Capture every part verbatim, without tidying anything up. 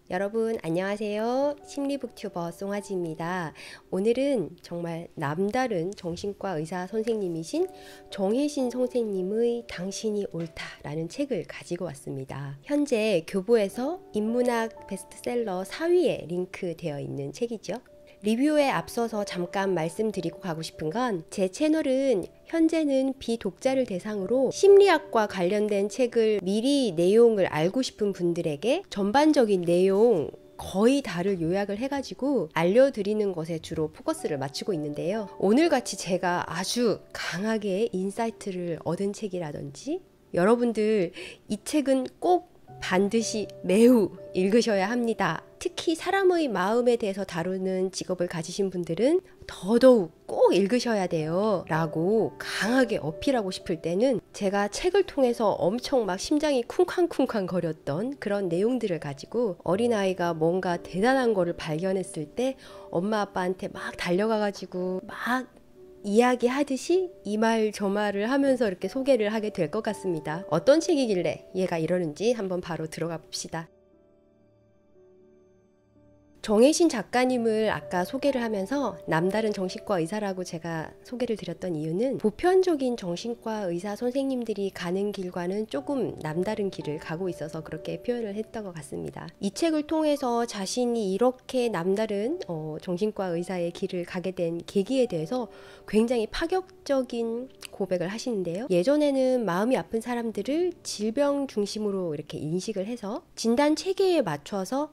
여러분 안녕하세요. 심리북튜버 송아지입니다. 오늘은 정말 남다른 정신과 의사 선생님이신 정혜신 선생님의 당신이 옳다라는 책을 가지고 왔습니다. 현재 교보에서 인문학 베스트셀러 사 위에 링크되어 있는 책이죠. 리뷰에 앞서서 잠깐 말씀드리고 가고 싶은 건 제 채널은 현재는 비독자를 대상으로 심리학과 관련된 책을 미리 내용을 알고 싶은 분들에게 전반적인 내용 거의 다를 요약을 해가지고 알려드리는 것에 주로 포커스를 맞추고 있는데요. 오늘같이 제가 아주 강하게 인사이트를 얻은 책이라든지 여러분들 이 책은 꼭 반드시 매우 읽으셔야 합니다. 특히 사람의 마음에 대해서 다루는 직업을 가지신 분들은 더더욱 꼭 읽으셔야 돼요 라고 강하게 어필하고 싶을 때는 제가 책을 통해서 엄청 막 심장이 쿵쾅쿵쾅 거렸던 그런 내용들을 가지고 어린아이가 뭔가 대단한 거를 발견했을 때 엄마 아빠한테 막 달려가가지고 막 이야기하듯이 이 말 저 말을 하면서 이렇게 소개를 하게 될 것 같습니다. 어떤 책이길래 얘가 이러는지 한번 바로 들어가 봅시다. 정혜신 작가님을 아까 소개를 하면서 남다른 정신과 의사라고 제가 소개를 드렸던 이유는 보편적인 정신과 의사 선생님들이 가는 길과는 조금 남다른 길을 가고 있어서 그렇게 표현을 했던 것 같습니다. 이 책을 통해서 자신이 이렇게 남다른 어, 정신과 의사의 길을 가게 된 계기에 대해서 굉장히 파격적인 고백을 하시는데요. 예전에는 마음이 아픈 사람들을 질병 중심으로 이렇게 인식을 해서 진단 체계에 맞춰서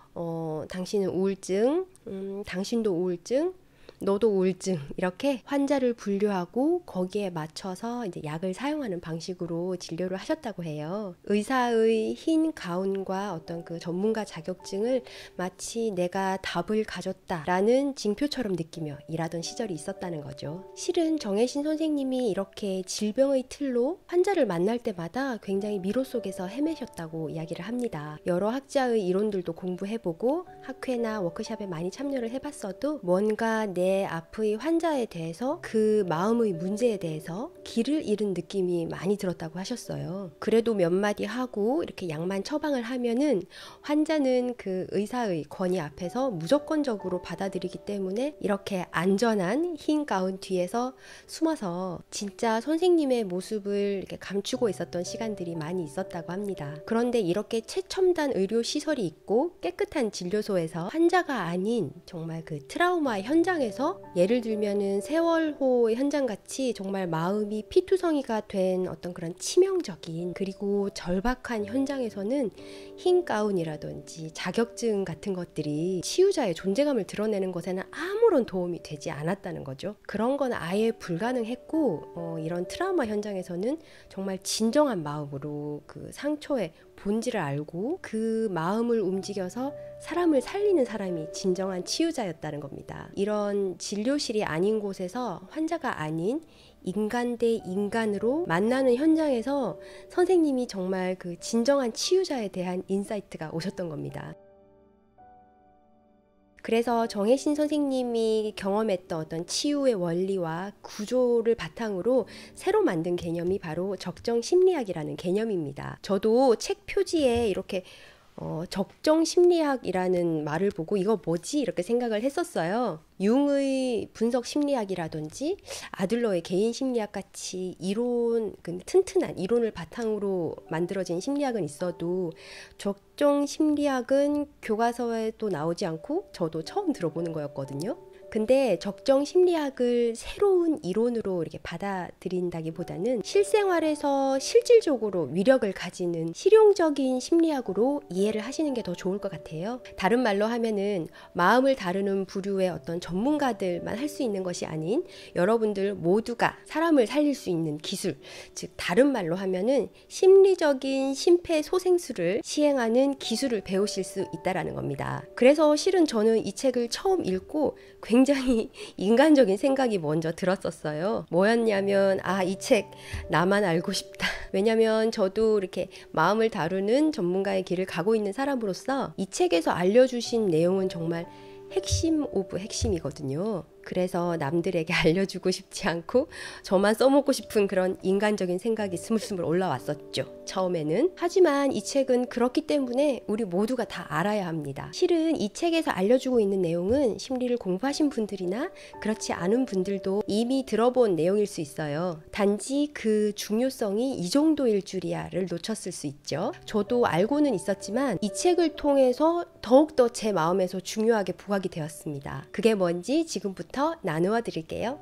어, 당신은 우울증, 음, 당신도 우울증, 너도 우울증 이렇게 환자를 분류하고 거기에 맞춰서 이제 약을 사용하는 방식으로 진료를 하셨다고 해요. 의사의 흰 가운과 어떤 그 전문가 자격증을 마치 내가 답을 가졌다라는 징표처럼 느끼며 일하던 시절이 있었다는 거죠. 실은 정혜신 선생님이 이렇게 질병의 틀로 환자를 만날 때마다 굉장히 미로 속에서 헤매셨다고 이야기를 합니다. 여러 학자의 이론들도 공부해보고 학회나 워크숍에 많이 참여를 해봤어도 뭔가 내 내 앞의 환자에 대해서 그 마음의 문제에 대해서 길을 잃은 느낌이 많이 들었다고 하셨어요. 그래도 몇 마디 하고 이렇게 약만 처방을 하면은 환자는 그 의사의 권위 앞에서 무조건적으로 받아들이기 때문에 이렇게 안전한 흰 가운 뒤에서 숨어서 진짜 선생님의 모습을 이렇게 감추고 있었던 시간들이 많이 있었다고 합니다. 그런데 이렇게 최첨단 의료 시설이 있고 깨끗한 진료소에서 환자가 아닌 정말 그 트라우마 현장에서 예를 들면은 세월호 현장같이 정말 마음이 피투성이가 된 어떤 그런 치명적인 그리고 절박한 현장에서는 흰 가운이라든지 자격증 같은 것들이 치유자의 존재감을 드러내는 것에는 아무런 도움이 되지 않았다는 거죠. 그런 건 아예 불가능했고 어, 이런 트라우마 현장에서는 정말 진정한 마음으로 그 상처의 본질을 알고 그 마음을 움직여서 사람을 살리는 사람이 진정한 치유자였다는 겁니다. 이런 진료실이 아닌 곳에서 환자가 아닌 인간 대 인간으로 만나는 현장에서 선생님이 정말 그 진정한 치유자에 대한 인사이트가 오셨던 겁니다. 그래서 정혜신 선생님이 경험했던 어떤 치유의 원리와 구조를 바탕으로 새로 만든 개념이 바로 적정 심리학이라는 개념입니다. 저도 책 표지에 이렇게 어, 적정 심리학이라는 말을 보고 이거 뭐지? 이렇게 생각을 했었어요. 융의 분석 심리학이라든지 아들러의 개인 심리학 같이 이론, 그 튼튼한 이론을 바탕으로 만들어진 심리학은 있어도 적정 심리학은 교과서에도 나오지 않고 저도 처음 들어보는 거였거든요. 근데 적정 심리학을 새로운 이론으로 이렇게 받아들인다기보다는 실생활에서 실질적으로 위력을 가지는 실용적인 심리학으로 이해를 하시는 게 더 좋을 것 같아요. 다른 말로 하면은 마음을 다루는 부류의 어떤 전문가들만 할 수 있는 것이 아닌 여러분들 모두가 사람을 살릴 수 있는 기술, 즉 다른 말로 하면은 심리적인 심폐소생술을 시행하는 기술을 배우실 수 있다라는 겁니다. 그래서 실은 저는 이 책을 처음 읽고 굉장히 인간적인 생각이 먼저 들었었어요. 뭐였냐면 아, 이 책 나만 알고 싶다. 왜냐면 저도 이렇게 마음을 다루는 전문가의 길을 가고 있는 사람으로서 이 책에서 알려주신 내용은 정말 핵심 오브 핵심이거든요. 그래서 남들에게 알려주고 싶지 않고 저만 써먹고 싶은 그런 인간적인 생각이 스물스물 올라왔었죠. 처음에는. 하지만 이 책은 그렇기 때문에 우리 모두가 다 알아야 합니다. 실은 이 책에서 알려주고 있는 내용은 심리를 공부하신 분들이나 그렇지 않은 분들도 이미 들어본 내용일 수 있어요. 단지 그 중요성이 이 정도일 줄이야를 놓쳤을 수 있죠. 저도 알고는 있었지만 이 책을 통해서 더욱더 제 마음에서 중요하게 부각이 되었습니다. 그게 뭔지 지금부터 나누어 드릴게요.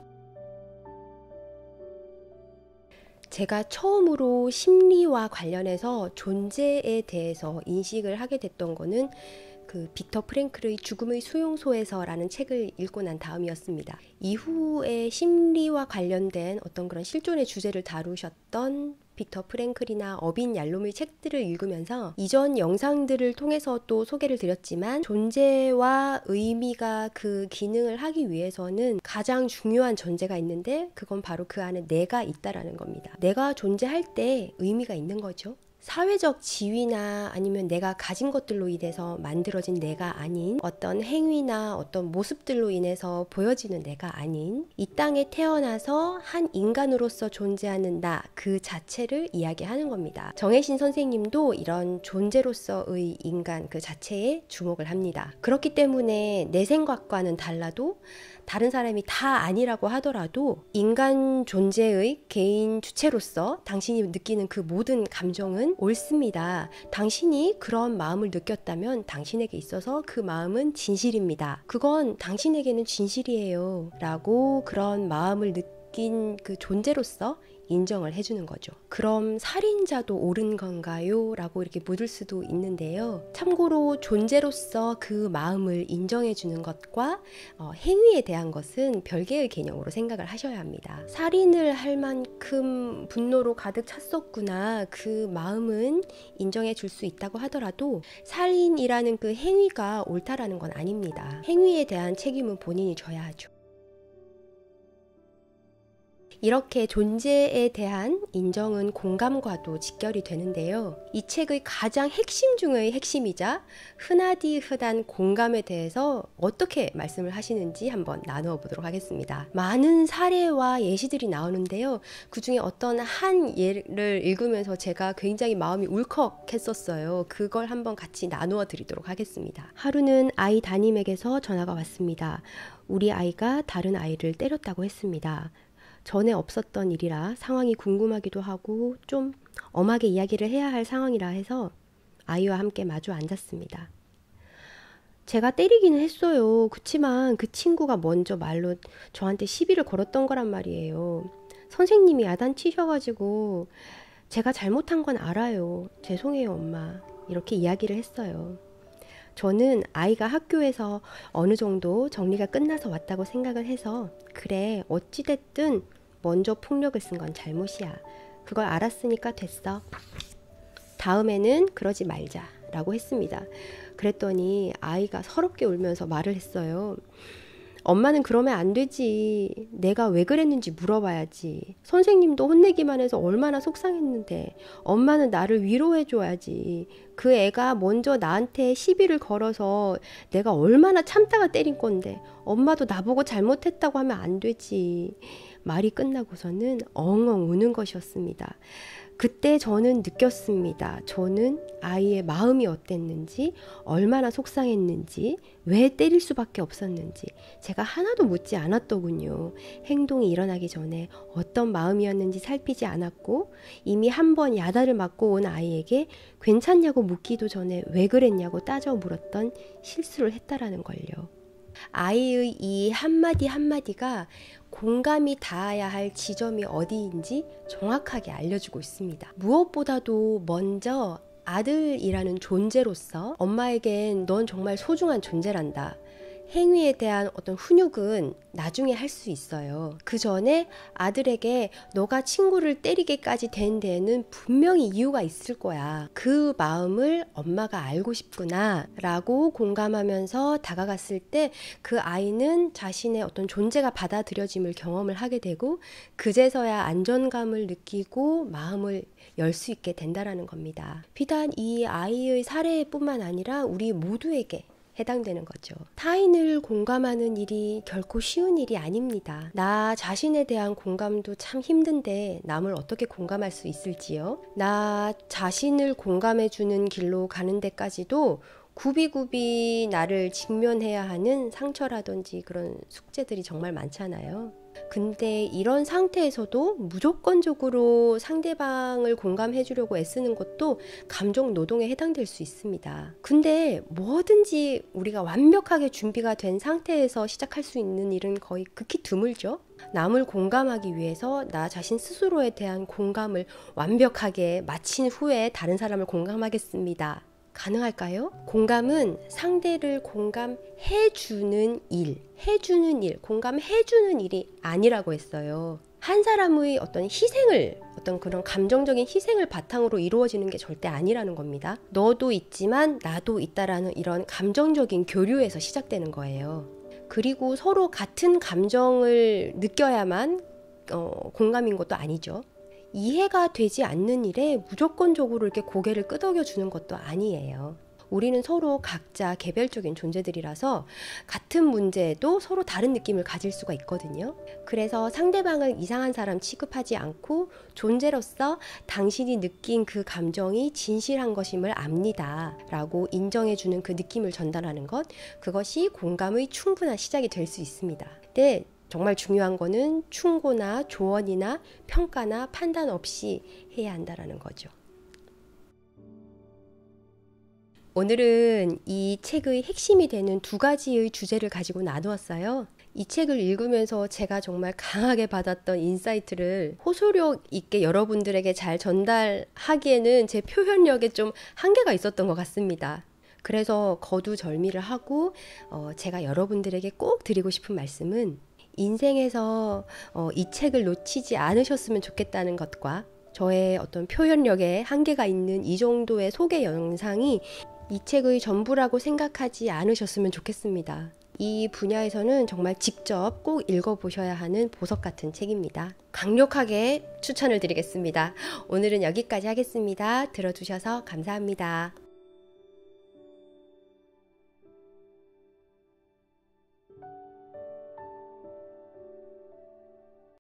제가 처음으로 심리와 관련해서 존재에 대해서 인식을 하게 됐던 거는 그 빅터 프랭클의 죽음의 수용소에서라는 책을 읽고 난 다음이었습니다. 이후에 심리와 관련된 어떤 그런 실존의 주제를 다루셨던 빅터 프랭클이나 어빈 얄롬의 책들을 읽으면서 이전 영상들을 통해서 또 소개를 드렸지만 존재와 의미가 그 기능을 하기 위해서는 가장 중요한 전제가 있는데 그건 바로 그 안에 내가 있다라는 겁니다. 내가 존재할 때 의미가 있는 거죠. 사회적 지위나 아니면 내가 가진 것들로 인해서 만들어진 내가 아닌 어떤 행위나 어떤 모습들로 인해서 보여지는 내가 아닌 이 땅에 태어나서 한 인간으로서 존재하는 나 그 자체를 이야기하는 겁니다. 정혜신 선생님도 이런 존재로서의 인간 그 자체에 주목을 합니다. 그렇기 때문에 내 생각과는 달라도 다른 사람이 다 아니라고 하더라도 인간 존재의 개인 주체로서 당신이 느끼는 그 모든 감정은 옳습니다. 당신이 그런 마음을 느꼈다면 당신에게 있어서 그 마음은 진실입니다. 그건 당신에게는 진실이에요. 라고 그런 마음을 느낀 그 존재로서 인정을 해주는 거죠. 그럼 살인자도 옳은 건가요? 라고 이렇게 묻을 수도 있는데요. 참고로 존재로서 그 마음을 인정해주는 것과 어, 행위에 대한 것은 별개의 개념으로 생각을 하셔야 합니다. 살인을 할 만큼 분노로 가득 찼었구나. 그 마음은 인정해 줄 수 있다고 하더라도 살인이라는 그 행위가 옳다라는 건 아닙니다. 행위에 대한 책임은 본인이 져야 하죠. 이렇게 존재에 대한 인정은 공감과도 직결이 되는데요. 이 책의 가장 핵심 중의 핵심이자 흔하디 흔한 공감에 대해서 어떻게 말씀을 하시는지 한번 나누어 보도록 하겠습니다. 많은 사례와 예시들이 나오는데요. 그 중에 어떤 한 예를 읽으면서 제가 굉장히 마음이 울컥했었어요. 그걸 한번 같이 나누어 드리도록 하겠습니다. 하루는 아이 담임에게서 전화가 왔습니다. 우리 아이가 다른 아이를 때렸다고 했습니다. 전에 없었던 일이라 상황이 궁금하기도 하고 좀 엄하게 이야기를 해야 할 상황이라 해서 아이와 함께 마주 앉았습니다. 제가 때리기는 했어요. 그치만 그 친구가 먼저 말로 저한테 시비를 걸었던 거란 말이에요. 선생님이 야단치셔가지고 제가 잘못한 건 알아요. 죄송해요, 엄마. 이렇게 이야기를 했어요. 저는 아이가 학교에서 어느 정도 정리가 끝나서 왔다고 생각을 해서 그래, 어찌됐든 먼저 폭력을 쓴 건 잘못이야. 그걸 알았으니까 됐어. 다음에는 그러지 말자 라고 했습니다. 그랬더니 아이가 서럽게 울면서 말을 했어요. 엄마는 그러면 안 되지. 내가 왜 그랬는지 물어봐야지. 선생님도 혼내기만 해서 얼마나 속상했는데 엄마는 나를 위로해줘야지. 그 애가 먼저 나한테 시비를 걸어서 내가 얼마나 참다가 때린 건데 엄마도 나보고 잘못했다고 하면 안 되지. 말이 끝나고서는 엉엉 우는 것이었습니다. 그때 저는 느꼈습니다. 저는 아이의 마음이 어땠는지, 얼마나 속상했는지, 왜 때릴 수밖에 없었는지 제가 하나도 묻지 않았더군요. 행동이 일어나기 전에 어떤 마음이었는지 살피지 않았고 이미 한 번 야단을 맞고 온 아이에게 괜찮냐고 묻기도 전에 왜 그랬냐고 따져 물었던 실수를 했다라는 걸요. 아이의 이 한마디 한마디가 공감이 닿아야 할 지점이 어디인지 정확하게 알려주고 있습니다. 무엇보다도 먼저 아들이라는 존재로서 엄마에겐 넌 정말 소중한 존재란다. 행위에 대한 어떤 훈육은 나중에 할 수 있어요. 그 전에 아들에게 너가 친구를 때리게까지 된 데에는 분명히 이유가 있을 거야. 그 마음을 엄마가 알고 싶구나 라고 공감하면서 다가갔을 때 그 아이는 자신의 어떤 존재가 받아들여짐을 경험을 하게 되고 그제서야 안정감을 느끼고 마음을 열 수 있게 된다라는 겁니다. 비단 이 아이의 사례뿐만 아니라 우리 모두에게 해당되는 거죠. 타인을 공감하는 일이 결코 쉬운 일이 아닙니다. 나 자신에 대한 공감도 참 힘든데 남을 어떻게 공감할 수 있을지요? 나 자신을 공감해주는 길로 가는 데까지도 굽이굽이 나를 직면해야 하는 상처라든지 그런 숙제들이 정말 많잖아요. 근데 이런 상태에서도 무조건적으로 상대방을 공감해 주려고 애쓰는 것도 감정 노동에 해당될 수 있습니다. 근데 뭐든지 우리가 완벽하게 준비가 된 상태에서 시작할 수 있는 일은 거의 극히 드물죠. 남을 공감하기 위해서 나 자신 스스로에 대한 공감을 완벽하게 마친 후에 다른 사람을 공감하겠습니다. 가능할까요? 공감은 상대를 공감해주는 일, 해주는 일, 공감해주는 일이 아니라고 했어요. 한 사람의 어떤 희생을, 어떤 그런 감정적인 희생을 바탕으로 이루어지는 게 절대 아니라는 겁니다. 너도 있지만 나도 있다라는 이런 감정적인 교류에서 시작되는 거예요. 그리고 서로 같은 감정을 느껴야만 어, 공감인 것도 아니죠. 이해가 되지 않는 일에 무조건적으로 이렇게 고개를 끄덕여 주는 것도 아니에요. 우리는 서로 각자 개별적인 존재들이라서 같은 문제에도 서로 다른 느낌을 가질 수가 있거든요. 그래서 상대방을 이상한 사람 취급하지 않고 존재로서 당신이 느낀 그 감정이 진실한 것임을 압니다 라고 인정해주는 그 느낌을 전달하는 것, 그것이 공감의 충분한 시작이 될 수 있습니다. 근데 정말 중요한 거는 충고나 조언이나 평가나 판단 없이 해야 한다는 거죠. 오늘은 이 책의 핵심이 되는 두 가지의 주제를 가지고 나누었어요. 이 책을 읽으면서 제가 정말 강하게 받았던 인사이트를 호소력 있게 여러분들에게 잘 전달하기에는 제 표현력에 좀 한계가 있었던 것 같습니다. 그래서 거두절미를 하고 어, 제가 여러분들에게 꼭 드리고 싶은 말씀은 인생에서 어, 이 책을 놓치지 않으셨으면 좋겠다는 것과 저의 어떤 표현력에 한계가 있는 이 정도의 소개 영상이 이 책의 전부라고 생각하지 않으셨으면 좋겠습니다. 이 분야에서는 정말 직접 꼭 읽어보셔야 하는 보석 같은 책입니다. 강력하게 추천을 드리겠습니다. 오늘은 여기까지 하겠습니다. 들어주셔서 감사합니다.